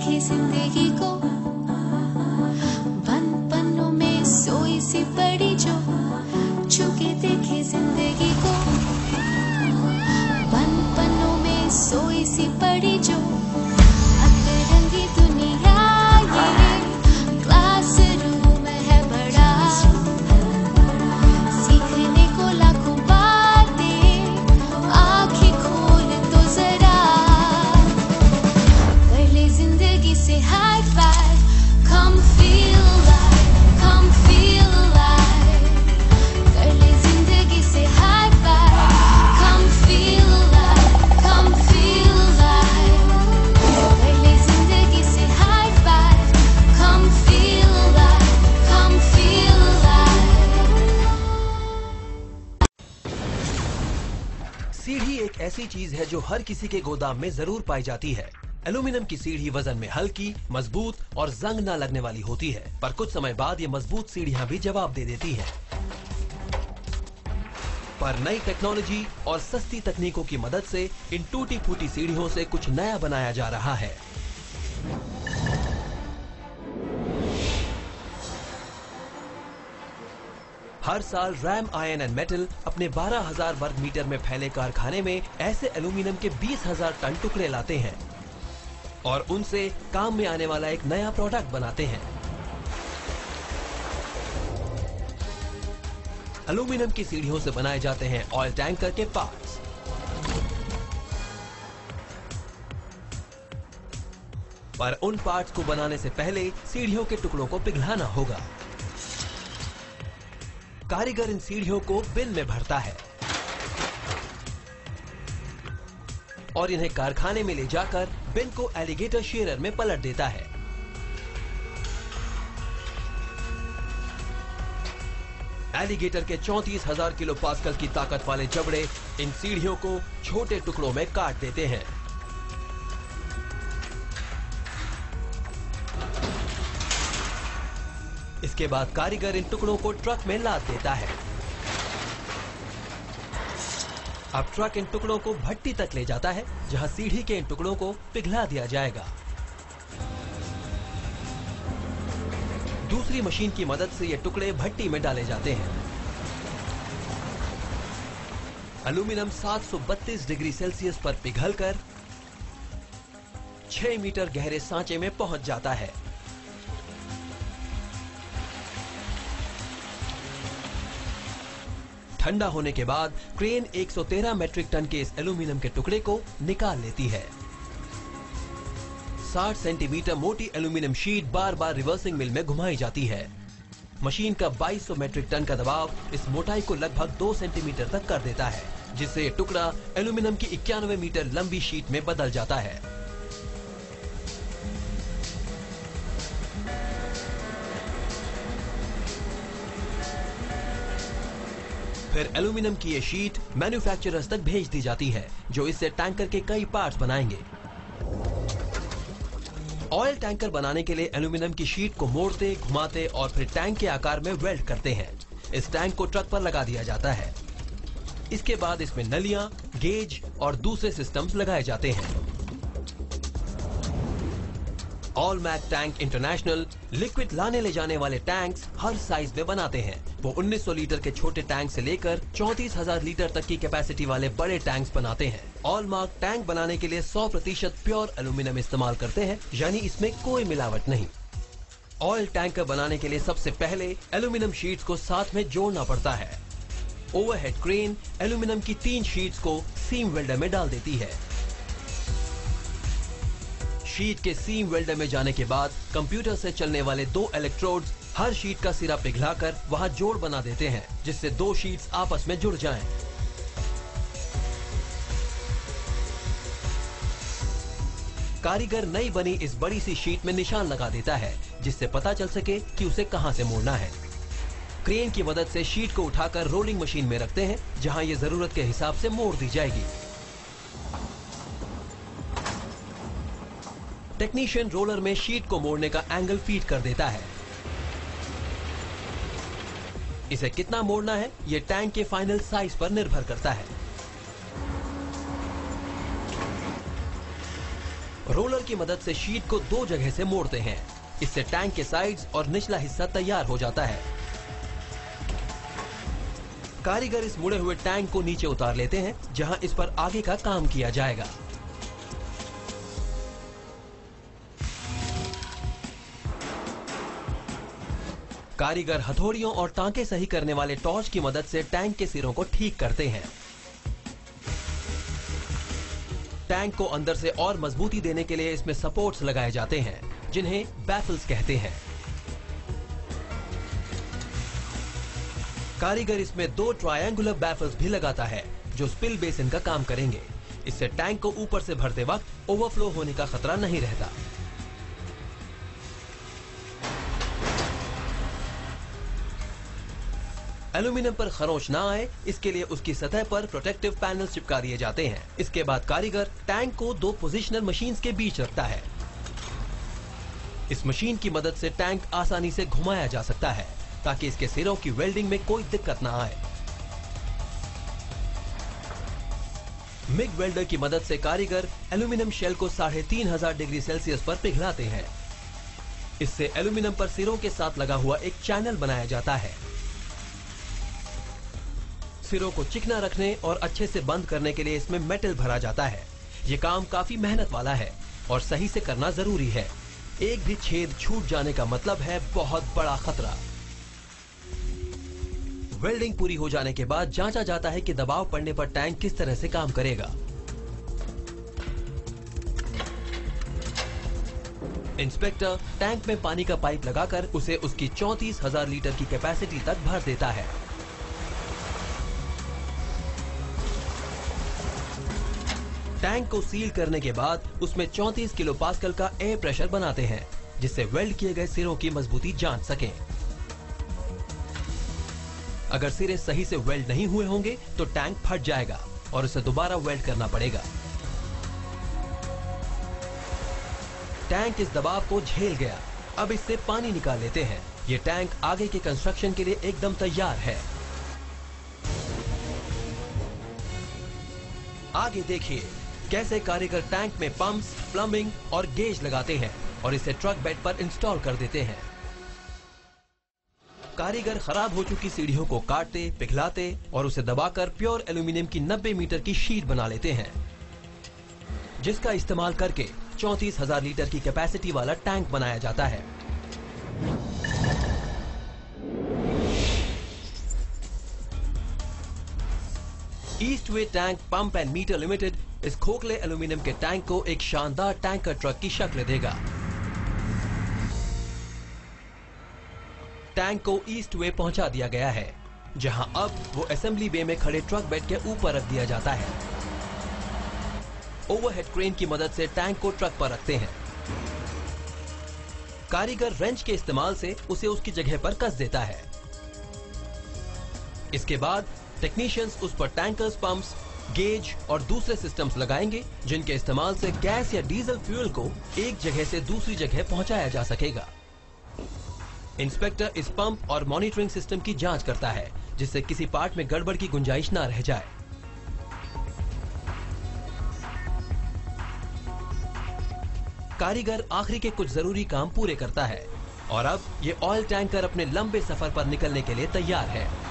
देखे जिंदगी को, बंद पन्नों में सोई सी पड़ी जो, छुके देखे जिंदगी को, बंद पन्नों में सोई सी पड़ी जो, अतरंगी दुनिया ये क्लासरूम है बड़ा, सीखने को लाखों बातें, आंखें खोल तो जरा, कर ले जिंदगी से high five, come feel alive, come feel alive, कर ले जिंदगी से high five, come feel alive, come feel alive, कर ले जिंदगी से high five, come feel alive, come feel alive। सीढ़ी एक ऐसी चीज है जो हर किसी के गोदाम में जरूर पाई जाती है। एल्यूमिनियम की सीढ़ी वजन में हल्की, मजबूत और जंग न लगने वाली होती है, पर कुछ समय बाद ये मजबूत सीढ़ियां भी जवाब दे देती हैं। पर नई टेक्नोलॉजी और सस्ती तकनीकों की मदद से इन टूटी फूटी सीढ़ियों से कुछ नया बनाया जा रहा है। हर साल रैम आयरन एंड मेटल अपने 12,000 वर्ग मीटर में फैले कारखाने में ऐसे एल्यूमिनियम के 20,000 टन टुकड़े लाते हैं और उनसे काम में आने वाला एक नया प्रोडक्ट बनाते हैं। एल्यूमिनियम की सीढ़ियों से बनाए जाते हैं ऑयल टैंकर के पार्ट्स। पर उन पार्ट्स को बनाने से पहले सीढ़ियों के टुकड़ों को पिघलाना होगा। कारीगर इन सीढ़ियों को बिन में भरता है और इन्हें कारखाने में ले जाकर बिन को एलिगेटर शेयर में पलट देता है। एलिगेटर के 34,000 किलो पास्कल की ताकत वाले जबड़े इन सीढ़ियों को छोटे टुकड़ों में काट देते हैं। इसके बाद कारीगर इन टुकड़ों को ट्रक में लाद देता है। अब ट्रक इन टुकड़ों को भट्टी तक ले जाता है, जहां सीढ़ी के इन टुकड़ों को पिघला दिया जाएगा। दूसरी मशीन की मदद से ये टुकड़े भट्टी में डाले जाते हैं। एल्यूमिनियम 732 डिग्री सेल्सियस पर पिघलकर 6 मीटर गहरे सांचे में पहुंच जाता है। ठंडा होने के बाद क्रेन 113 मीट्रिक टन के इस एल्यूमिनियम के टुकड़े को निकाल लेती है। 60 सेंटीमीटर मोटी एल्यूमिनियम शीट बार बार रिवर्सिंग मिल में घुमाई जाती है। मशीन का 2200 मीट्रिक टन का दबाव इस मोटाई को लगभग 2 सेंटीमीटर तक कर देता है, जिससे ये टुकड़ा एल्यूमिनियम की 91 मीटर लंबी शीट में बदल जाता है। फिर एल्यूमिनियम की ये शीट मैन्युफैक्चरर्स तक भेज दी जाती है, जो इससे टैंकर के कई पार्ट्स बनाएंगे। ऑयल टैंकर बनाने के लिए एल्यूमिनियम की शीट को मोड़ते, घुमाते और फिर टैंक के आकार में वेल्ड करते हैं। इस टैंक को ट्रक पर लगा दिया जाता है। इसके बाद इसमें नलियां, गेज और दूसरे सिस्टम्स लगाए जाते हैं। ऑलमैक टैंक इंटरनेशनल लिक्विड लाने ले जाने वाले टैंक्स हर साइज में बनाते हैं। वो 1900 लीटर के छोटे टैंक से लेकर 34,000 लीटर तक की कैपेसिटी वाले बड़े टैंक्स बनाते हैं। ऑलमार्क टैंक बनाने के लिए 100% प्योर एल्यूमिनियम इस्तेमाल करते हैं, यानी इसमें कोई मिलावट नहीं। ऑयल टैंकर बनाने के लिए सबसे पहले एल्यूमिनियम शीट्स को साथ में जोड़ना पड़ता है। ओवरहेड क्रेन एल्यूमिनियम की 3 शीट्स को सीम वेल्डर में डाल देती है। शीट के सीम वेल्डर में जाने के बाद कंप्यूटर से चलने वाले 2 इलेक्ट्रोड्स हर शीट का सिरा पिघलाकर वहां जोड़ बना देते हैं, जिससे 2 शीट्स आपस में जुड़ जाएं। कारीगर नई बनी इस बड़ी सी शीट में निशान लगा देता है, जिससे पता चल सके कि उसे कहां से मोड़ना है। क्रेन की मदद से शीट को उठाकर रोलिंग मशीन में रखते हैं, जहां ये जरूरत के हिसाब से मोड़ दी जाएगी। टेक्नीशियन रोलर में शीट को मोड़ने का एंगल फीड कर देता है। इसे कितना मोड़ना है, यह टैंक के फाइनल साइज पर निर्भर करता है। रोलर की मदद से शीट को दो जगह से मोड़ते हैं। इससे टैंक के साइड्स और निचला हिस्सा तैयार हो जाता है। कारीगर इस मुड़े हुए टैंक को नीचे उतार लेते हैं, जहां इस पर आगे का काम किया जाएगा। कारीगर हथौड़ियों और टांके सही करने वाले टॉर्च की मदद से टैंक के सिरों को ठीक करते हैं। टैंक को अंदर से और मजबूती देने के लिए इसमें सपोर्ट्स लगाए जाते हैं, जिन्हें बैफल्स कहते हैं। कारीगर इसमें 2 ट्रायंगुलर बैफल्स भी लगाता है, जो स्पिल बेसिन का काम करेंगे। इससे टैंक को ऊपर से भरते वक्त ओवरफ्लो होने का खतरा नहीं रहता। एल्यूमीनियम पर खरोंच ना आए, इसके लिए उसकी सतह पर प्रोटेक्टिव पैनल चिपका दिए जाते हैं। इसके बाद कारीगर टैंक को 2 पोजिशनल मशीन्स के बीच रखता है। इस मशीन की मदद से टैंक आसानी से घुमाया जा सकता है, ताकि इसके सिरों की वेल्डिंग में कोई दिक्कत ना आए। मिग वेल्डर की मदद से कारीगर एल्यूमीनियम शेल को 3500 डिग्री सेल्सियस पर पिघलाते हैं। इससे एल्यूमीनियम पर सिरों के साथ लगा हुआ एक चैनल बनाया जाता है। सिरों को चिकना रखने और अच्छे से बंद करने के लिए इसमें मेटल भरा जाता है। ये काम काफी मेहनत वाला है और सही से करना जरूरी है। एक भी छेद छूट जाने का मतलब है बहुत बड़ा खतरा। वेल्डिंग पूरी हो जाने के बाद जांचा जाता है कि दबाव पड़ने पर टैंक किस तरह से काम करेगा। इंस्पेक्टर टैंक में पानी का पाइप लगाकर उसे उसकी 34,000 लीटर की कैपेसिटी तक भर देता है। टैंक को सील करने के बाद उसमें 34 किलो पास्कल का एयर प्रेशर बनाते हैं, जिससे वेल्ड किए गए सिरों की मजबूती जांच सकें। अगर सिरे सही से वेल्ड नहीं हुए होंगे तो टैंक फट जाएगा और उसे दोबारा वेल्ड करना पड़ेगा। टैंक इस दबाव को झेल गया। अब इससे पानी निकाल लेते हैं। ये टैंक आगे के कंस्ट्रक्शन के लिए एकदम तैयार है। आगे देखिए कैसे कारीगर टैंक में पंप्स, प्लम्बिंग और गेज लगाते हैं और इसे ट्रक बेड पर इंस्टॉल कर देते हैं। कारीगर खराब हो चुकी सीढ़ियों को काटते, पिघलाते और उसे दबाकर प्योर एल्यूमीनियम की 90 मीटर की शीट बना लेते हैं, जिसका इस्तेमाल करके 34,000 लीटर की कैपेसिटी वाला टैंक बनाया जाता है। Eastway Tank Pump and Meter Limited इस खोखले एल्यूमीनियम के टैंक को एक शानदार टैंकर ट्रक की शक्ल देगा। टैंक को ईस्ट वे पहुंचा दिया गया है, जहां अब वो असेंबली बे में खड़े ट्रक बेड के ऊपर रख दिया जाता है। ओवरहेड क्रेन की मदद से टैंक को ट्रक पर रखते हैं। कारीगर रेंच के इस्तेमाल से उसे उसकी जगह पर कस देता है। इसके बाद टेक्नीशियंस उस पर टैंकर्स, पंप्स, गेज और दूसरे सिस्टम्स लगाएंगे, जिनके इस्तेमाल से गैस या डीजल फ्यूल को एक जगह से दूसरी जगह पहुंचाया जा सकेगा। इंस्पेक्टर इस पंप और मॉनिटरिंग सिस्टम की जांच करता है, जिससे किसी पार्ट में गड़बड़ की गुंजाइश ना रह जाए। कारीगर आखिरी के कुछ जरूरी काम पूरे करता है और अब ये ऑयल टैंकर अपने लंबे सफर पर निकलने के लिए तैयार है।